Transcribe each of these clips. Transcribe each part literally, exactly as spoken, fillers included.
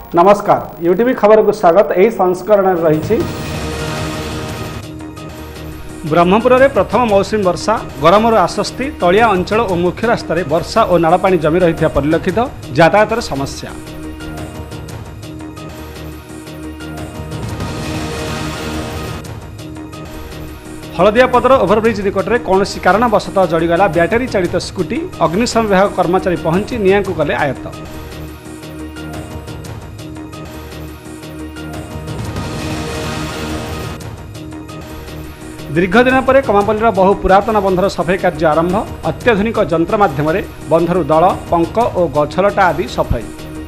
नमस्कार यूटीवी खबर को स्वागत। यही संस्करण रही ब्रह्मपुर में प्रथम मौसुमी वर्षा गरमर आश्वस्ति तलिया अंचल और मुख्य रास्त वर्षा और नाड़पाणी जमी रही परिलक्षित यातायात समस्या। हलदियापदर ओभरब्रिज निकट में कौन कारणवशतः जड़ीगला ब्याटेरी चालित स्कूटी अग्निशम विभाग कर्मचारी पहुंची निआं को गले आयत्त। दीर्घ दिन पर कमापल्लीर बहु पुरातन बंधर सफाई कार्य आरंभ। अत्याधुनिक जंत्र माध्यम बंधर दल पंक और गछलटा आदि सफाई।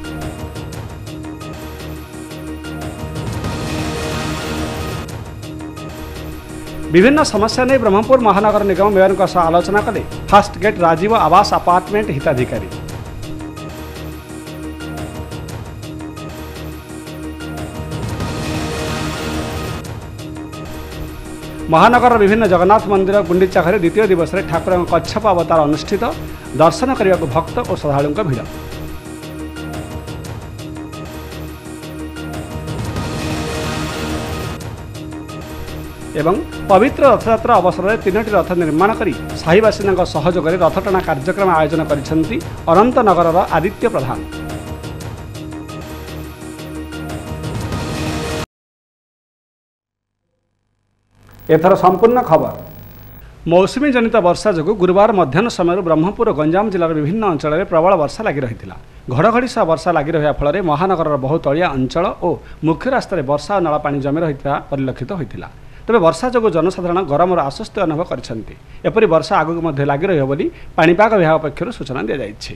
विभिन्न समस्या नहीं ब्रह्मपुर महानगर निगम मेयर सह आलोचना कले फास्ट गेट राजीव आवास अपार्टमेंट हिताधिकारी। महानगर विभिन्न जगन्नाथ मंदिर गुंडीचा घरे द्वितीय दिवस में ठाकुर कच्छप अवतार अनुष्ठित। दर्शन करने को भक्त और श्रद्धालुओं भिड़। एवं पवित्र रथयात्रा अवसर में तीन रथ निर्माण कर साहीवासी सहयोग में रथटଣା कार्यक्रम आयोजन करिसेंती अनंतनगर आदित्य प्रधान। एथर संपूर्ण खबर। मौसुमी जनित वर्षा जो गुरुवार मध्याह्न समय ब्रह्मपुर और गंजाम जिलार विभिन्न अंचल में प्रबल वर्षा लगी रही है। घड़घड़ी सह वर्षा लगी रहा फल महानगर बहु तलिया अंचल और मुख्य रास्त वर्षा और नाड़पाणी जमी रही परिलक्षित होता। तेज वर्षा जो जनसाधारण गरमर आश्वस्ति अनुभव करपरि वर्षा आगक लगी रही पाणीपाग विभाग पक्षर सूचना दी जाइए।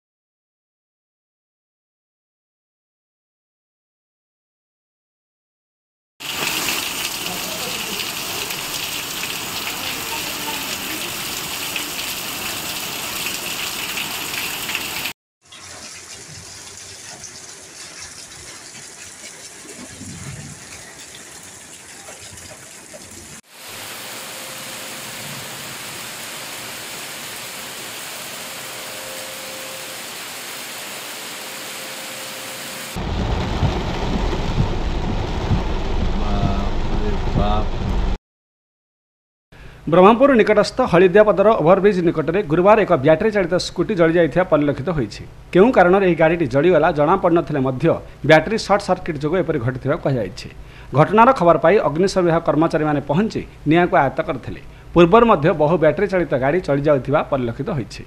ब्रह्मपुर निकटस्थ हलदियापदर ओभरब्रिज निकट में गुरुवार एक ब्याटेरी चालित स्कूटी जली जाइथिबा परिलक्षित होइछि। केउं कारण यह गाड़ी जलीगला जना पड़नथिले मध्य ब्याटेरी सर्ट सर्किट जोगु एपरि घटिथिबा कहाଯାଇଛି। घटनार खबर पाई अग्निशम विभाग कर्मचारी माने पहुंची निआं को आयत्त करथिले। पूर्वर मध्य बहु ब्याटेरी चालित गाड़ी चली जाउथिबा परिलक्षित होइछि।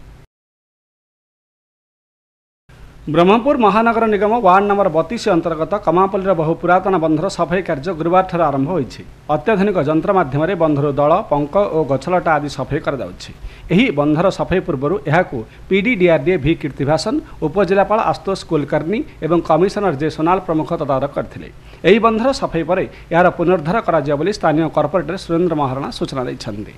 ब्रह्मपुर महानगर निगम वार्ड नंबर बतीस अंतर्गत कमापल्लीर बहु पुरातन बंधर सफाई कार्य गुरुवार ठार आरंभ होइछि। अत्याधुनिक जंत्र माध्यम बंधर दल पंक और गछलटा आदि सफाई कर बंधर सफाई पूर्व यह पीडीडीआरडीए भी कीर्तिभासन उपजिलापाल आशुतोष कुलकर्णी और कमिशनर जे सोनाल प्रमुख तदारख करथिले। एही बंधर सफाई पर यार पुनरुद्धार कराजिया बोली स्थानीय कॉर्पोरेटर सुरेंद्र महाराणा सूचना दैछन्ति।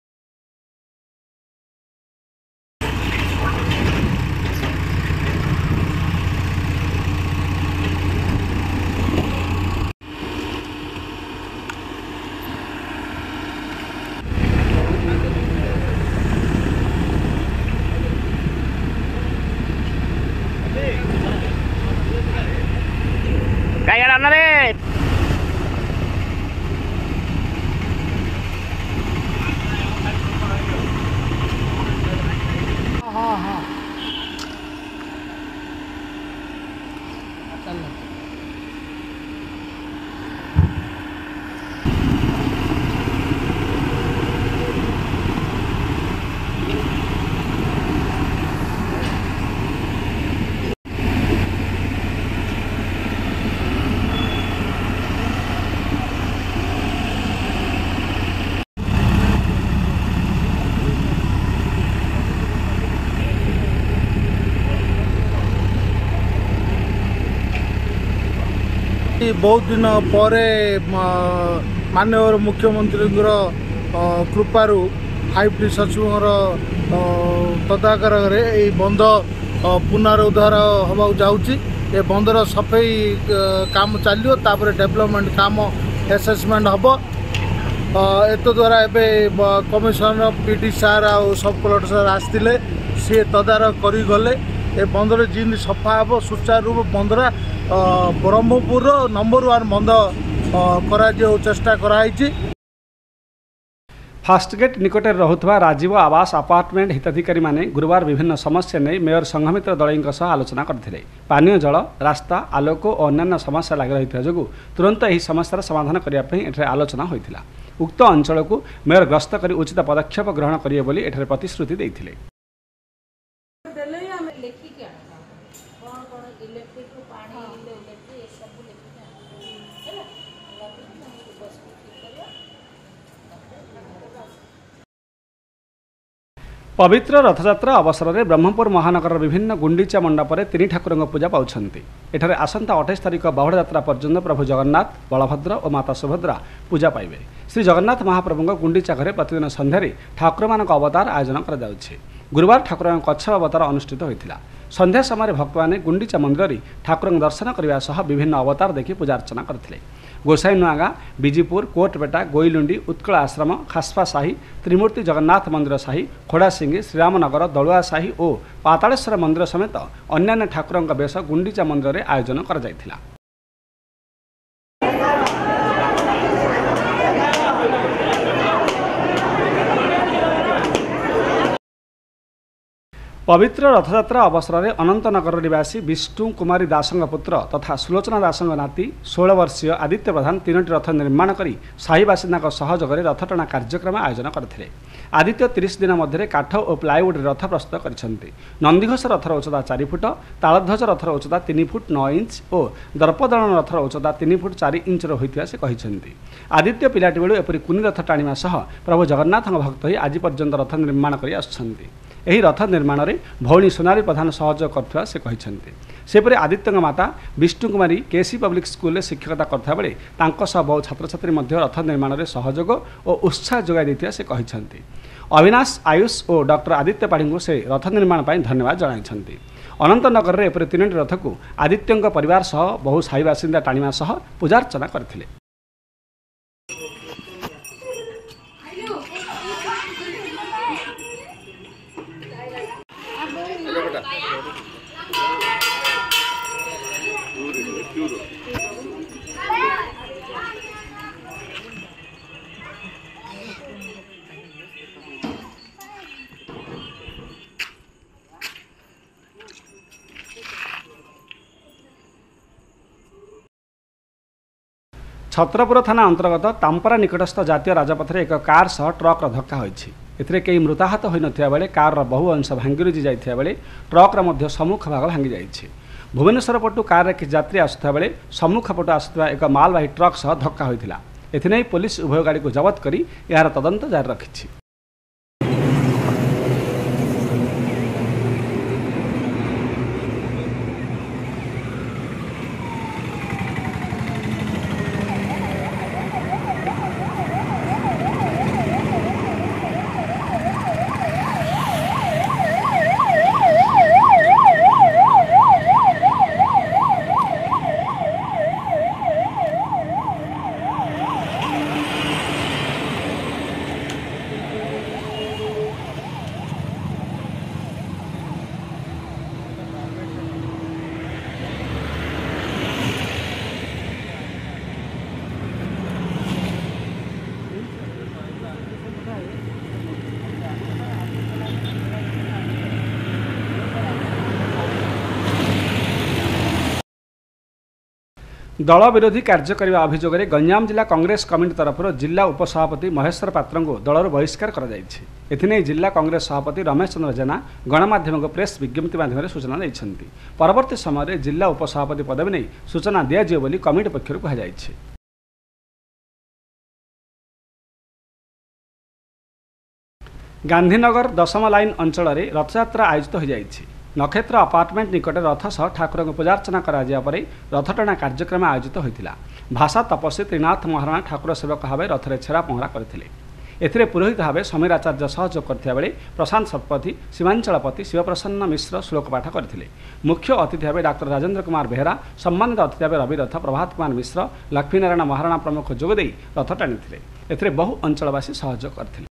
हाँ हाँ बहुत दिन पर माननीय मुख्यमंत्री कृपारू फाइव टी सचिव तदाकर बंध पुनरुद्धार होगा जाऊँगी। ये बंधर सफाई काम चलो तापर डेवलपमेंट काम एसेसमेंट हम एत द्वारा एवं कमिशनर पीडी सार आ सब कलेक्टर सार आसते सी तदारख कर गले। ए बंधर जिन सफा हम सुचारू बंधरा ब्रह्मपुर नंबर वन बंध करा चेष्टा कराई। फास्टगेट निकट रहुथबा राजीव आवास अपार्टमेंट हिताधिकारी माने गुरुवार विभिन्न समस्या नहीं मेयर संघमित्र दलईଙ୍କ सह आलोचना करथिले। पानीय जल, रास्ता, आलोक और अन्य समस्या लागि रहिथिबा जोगु तुरंत यही समस्यार समाधान करिया पई एठरे आलोचना होइथिला। उक्त अंचल को मेयर गस्त करी उचित पदक्षेप ग्रहण करिए बोली एठरे प्रतिश्रुति दैथिले। पवित्र रथयात्रा अवसर में ब्रह्मपुर महानगर विभिन्न गुंडीचा मंडप में तीन ठाकुर पूजा पाउछन्ति। एठारे आसंता अठाईस तारिख बाहुड़ यात्रा पर्यंत प्रभु जगन्नाथ, बलभद्र और माता सुभद्रा पूजा पाइबे। श्री जगन्नाथ महाप्रभु गुंडीचा घरे प्रतिदिन संध्यारे ठाकुर मान अवतार आयोजन करा गुरुवार ठाकुर कच्छ अवतार अनुष्ठित होता। संध्या समय भक्त मैंने गुंडीचा मंदिर में ठाकुर दर्शन करने सह विभिन्न अवतार देखि पूजा अर्चना करथिले। गोसाई नुआगा, बीजीपुर, कोटपेटा, गोईलुंडी, उत्कल आश्रम, खास्पा साही, त्रिमूर्ति जगन्नाथ मंदिर साही, खोड़ासिंगी, श्रीरामनगर, दलुआ साही और पातालेश्वर मंदिर समेत अन्य ठाकुर बेश गुंडीचा मंदिर में आयोजन करा जायथिला। पवित्र रथयात्रा अवसर में अनंतनगर निवासी विष्णु कुमारी दासंग पुत्र तथा सुलोचना दासंग नाती षोल वर्षीय आदित्य प्रधान तीनोटी रथ निर्माण करी साही बासिंदा सहयोग में रथटଣା कार्यक्रम आयोजन करथिले। आदित्य तीस दिन मध्य काठ और प्लाईवुड रथ प्रस्तुत करछन्ति। नंदीघोष रथर उच्चता चार फुट, तालध्वज रथर उच्चता तीन फुट नौ इंच और दर्पदलन रथर उच्चता तीन फुट चार इंच होइथिबा से कहिसन्ति। आदित्य पिलाटी बेलू एपरि कुनी रथ टाणिमा सह प्रभु जगन्नाथ भक्त ही आज पर्यंत रथ निर्माण करि आछन्ति। एही रथ निर्माण में भौणी सोनारी प्रधान सहयोग करथिबा से कहिसन्ति। सेपरि आदित्य माता Vishnu Kumari KC public school शिक्षकता करथा बेले तांको सह बहु छात्र छात्री मध्य रथ निर्माण में सहयोग और उत्साह जोगाई दैथिबा से कहिसन्ति। अविनाश, आयुष और डॉक्टर आदित्य पाढ़ी को से रथ निर्माण पर धन्यवाद जणाइछन्ति। अनंतनगर में एपरि तीनोटी रथ को आदित्य परिवार सह बहु साही बासिंदा टाणिमा सह पूजार्चना करथिले। छत्रपुर थाना अंतर्गत तांपरा निकटस्थ जातीय राजपथ एक कार सह ट्रक्र धक्का होइछि। एथिरे केही मृताहत होई नथिया बेले कार बहु अंश भांगिरुजी जाइथिया बेले ट्रक्र मध्य सम्मुख भाग भांगी जाइछि। भुवनेश्वर पटु कार कि यात्री आसुथिया बेले सम्मुख पटु आसुथिया एक मालवाही ट्रक सह धक्का होइथिला। एथिनै पुलिस उभय गाड़ी को जबत करी यार तदंत जारी रखिछि। दल विरोधी कार्य करने अभियोग में गंजाम जिला कांग्रेस कमिटी तरफ जिला उपसभापति महेश्वर पात्र को दलर बहिष्कार कर जिला कांग्रेस सभापति रमेश चंद्र जेना गणमाध्यम को प्रेस विज्ञप्ति माध्यम सूचना देते। परवर्ती समय जिला उपसभापति पदवी नहीं सूचना दिज्व बोली कमिटी पक्षर कहुई। गांधीनगर दशम लाइन अंचल में रथयात्रा आयोजित हो जाइछि। नक्षत्र अपार्टमेंट निकट रथ सह ठाकुर पूजार्चना करा रथटଣା कार्यक्रम आयोजित होता। भाषा तपस्वी त्रिनाथ महाराणा ठाकुर सेवक भाव रथरे छेरा पहरा करथिले। एथिरे पुरोहित भाव समीर आचार्य सहयोग करथिया बेले प्रशांत शतपथी, सीमांचलपति शिवप्रसन्न मिश्र श्लोक पाठ करथिले। मुख्य अतिथि भाव डाक्टर राजेन्द्र कुमार बेहरा, सम्मानित अतिथि भाव रविरथ प्रभात कुमार मिश्र, लक्ष्मीनारायण महाराणा प्रमुख जोगदे रथ टाणिथिले। एथिरे बहु अंचलवासी सहयोग करथिले।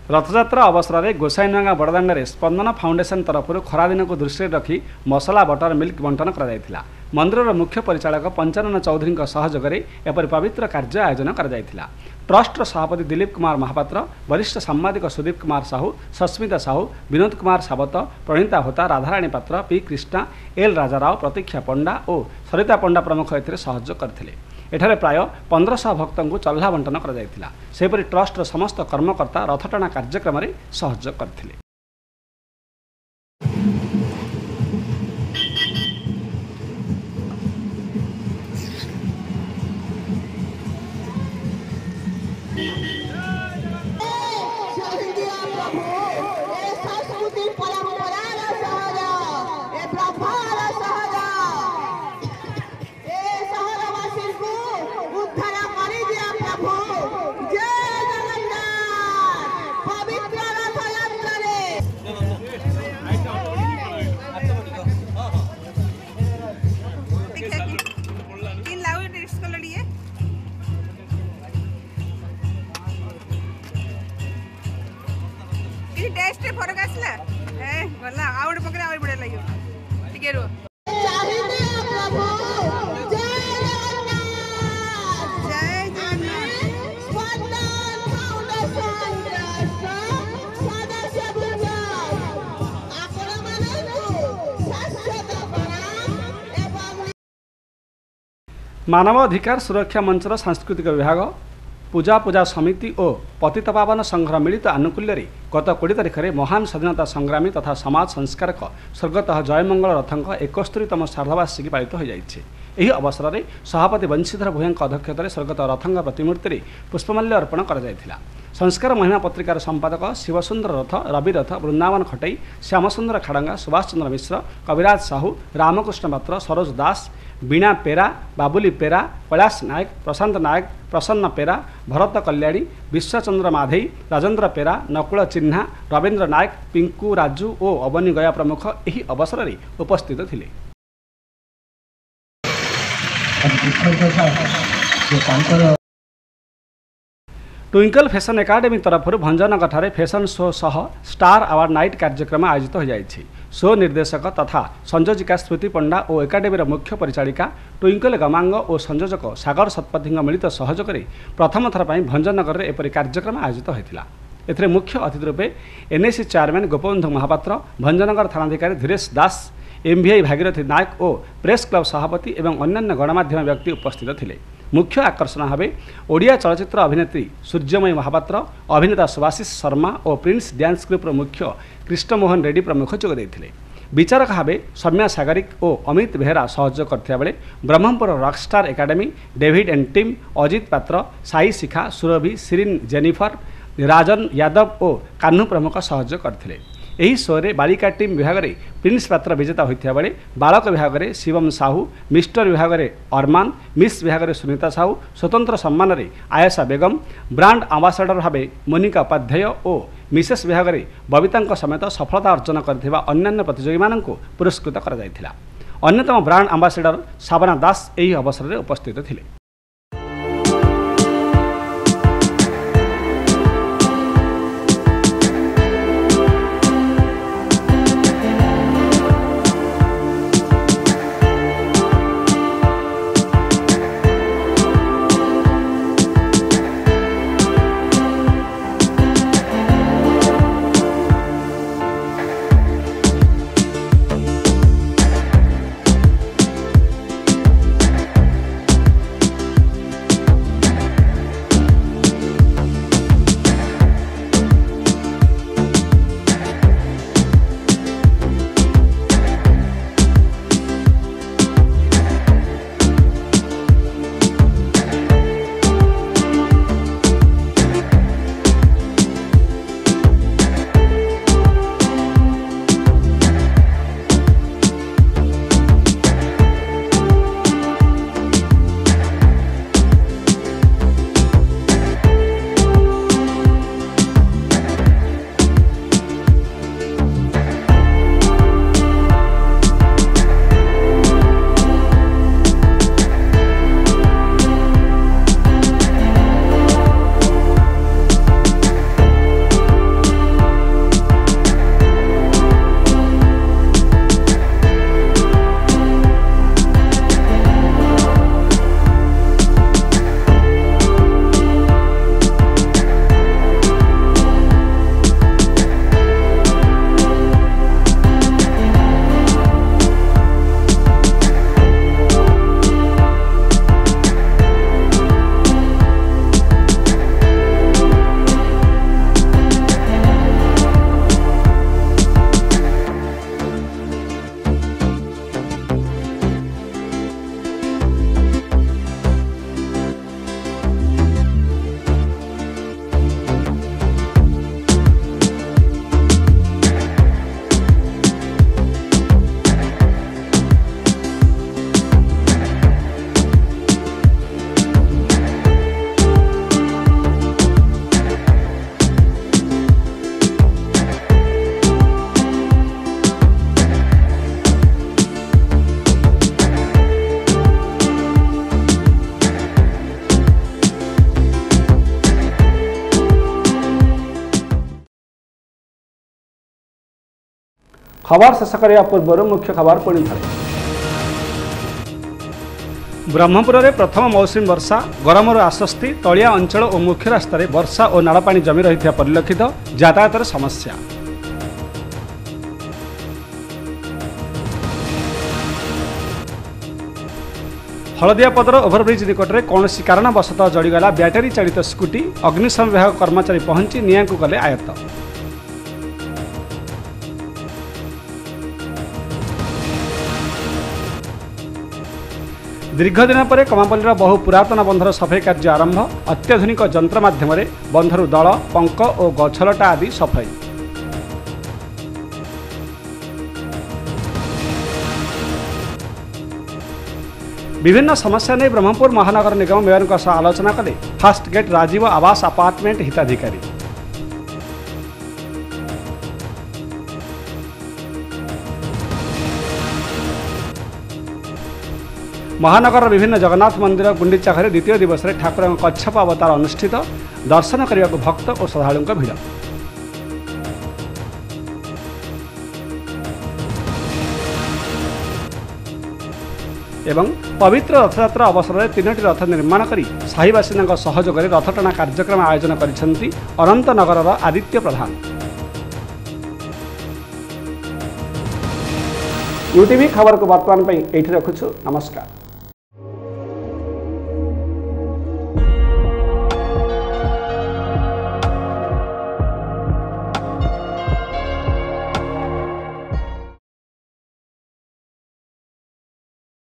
रथयात्रा अवसर में गोसाईनुआगाँ बड़दाण्ड स्पंदन फाउंडेशन तरफ खरादिन को दृष्टि रखी मसला बटर मिल्क बंटन कर मंदिर मुख्य परिचालक पंचानन चौधरी सहयोग में एपरी पवित्र कार्य आयोजन कर ट्रस्ट सभापति दिलीप कुमार महापात्र वरिष्ठ सांबादिक सुदीप कुमार साहू सस्मिता साहू विनोद कुमार सावत प्रणीता होता राधाराणी पात्र पी कृष्णा एल राजाराव प्रतीक्षा पंडा और सरिता पंडा प्रमुख ए सहयोग करते एठारे प्राय पंद्रह सौ भक्त को चल्हा बंटन कर ट्रस्ट समस्त कर्मकर्ता रथटाणा कार्यक्रम में सहयोग करते। टेस्ट फरक आसला ए गला आउट पकरे आउट बडे लागियो ठीक रो मानवाधिकार सुरक्षा मंचर सांस्कृतिक विभाग पूजा पूजा समिति और पतितपावन संघर मिलित आनुकूल्य गत कोड़े तारिख में महान स्वाधीनता संग्रामी तथा समाज संस्कारक स्वर्गत जयमंगल रथंक एकस्तरीतम श्राद्धवार्षिकी पालित हो जाइछे। एही अवसर में सभापति बंशीधर भूया अध्यक्षतार स्वर्गत रथंक प्रतिमूर्ति पुष्पमाल्य अर्पण कर जाइथिला। संस्कार महिमा पत्रिकार संपादक शिवसुंदर रथ रवि रथ वृंदावन खटई श्यामसुंदर खाड़ंगा सुभाष चंद्र मिश्र कविराज साहू रामकृष्ण पात्र सरोज दास बीणा पेरा बाबुली पेरा कैलाश नायक प्रशांत नायक प्रसन्न पेरा भरत कल्याणी विश्वचंद्र माधे राजेन्द्र पेरा नकुल चिन्हा रवीन्द्र नायक पिंकू राजू और अवनी गया प्रमुख एही अवसर में उपस्थित थिले। ट्विंकल फैशन एकाडेमी तरफ भंजनगर फैशन शो सह स्टार अवार्ड नाइट कार्यक्रम आयोजित हो जाइछि। शो निर्देशक तथा संयोजिका स्मृति पंडा और एकाडेमी मुख्य परिचालिका ट्विंकल गमांग और संयोजक सागर शतपथी मिलित सहयोग में प्रथम थर पर भंजनगर में एपरी कार्यक्रम आयोजित होता। एथिरे मुख्य अतिथि रूपे एनएसी चेयरमैन गोपबंधु महापात्र भंजनगर थानाधिकारी धीरेश दास एमवीआई भागीरथी नायक और प्रेस क्लब सभापति और अन्य गणमाध्यम व्यक्ति उपस्थित थिले। मुख्य आकर्षण भाव ओडिया चलचित्र अभिनेत्री सूर्यमयी महापात्र अभिनेता सुभाषिष शर्मा और प्रिंस डांस ग्रुप मुख्य कृष्णमोहन रेड्डी प्रमुख जोग देथिले। विचारक भाव सौम्या सागरिक और अमित बेहरा सहयोग करथिया बेले Brahmapur rockstar academy David and team Ajit Patra Sai Shikha Surabhi Sirin Jennifer Rajan Yadav और कान्हू प्रमुख सहयोग करथिले। एही शो रे बालिका टीम विभाग में प्रिंस पात्र विजेता होता बेले बालक विभाग में शिवम साहू मिस्टर विभाग में अरमान मिस विभाग में सुनीता साहू स्वतंत्र सम्मान में आयशा बेगम ब्रांड आंबासाडर भाव मोनिका उपाध्याय और मिसेस विभाग में बबिता समेत सफलता अर्जन करथिबा अन्यान्य प्रतियोगी माननकु पुरस्कृत कर जाइथिला। अन्यतम ब्रांड आंबासाडर साबना दास एही अवसर में उपस्थित थिले। खबर शेष करने पूर्व मुख्य खबर पुणी थे। ब्रह्मपुर में प्रथम मौसुमी वर्षा गरमर आश्वस्ति तलिया अंचल और मुख्य रास्त वर्षा और नाड़पाणी जमी रही परिलक्षित यातायात समस्या। हलदियापदर ओभरब्रिज निकट में कौन कारणवशतः जड़ीगला ब्याटेरी चालित स्कूटी अग्निशम विभाग कर्मचारी पहुंची निआं को गले आयत्त। दीर्घ दिन पर कमापल्लीर बहु पुरातन बंधर सफाई कार्य आरंभ अत्याधुनिक जंत्र माध्यम बंधर दल पंक और गछलटा आदि सफाई। विभिन्न समस्या नहीं ब्रह्मपुर महानगर निगम मेयर सह आलोचना कले फास्ट गेट राजीव आवास अपार्टमेंट हिताधिकारी। महानगर विभिन्न जगन्नाथ मंदिर गुंडीचा घरे द्वितीय दिवस में ठाकुर कच्छप अवतार अनुष्ठित दर्शन करने को भक्त और श्रद्धालुओं भिड़। एवं पवित्र रथयात्रा अवसर में तीन रथ निर्माण कर साहीवासी सहयोग में रथटଣା कार्यक्रम आयोजन करिसेंती अनंतनगर आदित्य प्रधान। यूटीवी खबर को वर्तमान एठी रखुछु। नमस्कार।